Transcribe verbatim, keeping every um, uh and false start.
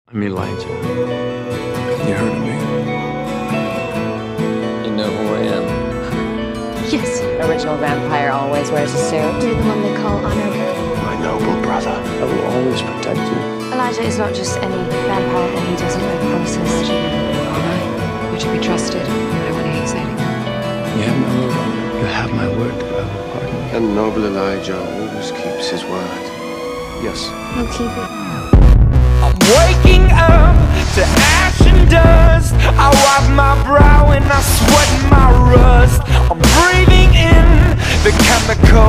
I'm Elijah. You heard of me? You know who I am? Yes. Original vampire always wears a suit. You're the one they call honorable. My noble brother. I will always protect you. Elijah is not just any vampire, and he doesn't break promises. Alright, you're to be trusted. I don't want to hear you say anything. You have my word. You have my word that I will pardon you. And noble Elijah always keeps his word. Yes. We'll keep it. I'm waking up to ash and dust. I wipe my brow and I sweat my rust. I'm breathing in the chemical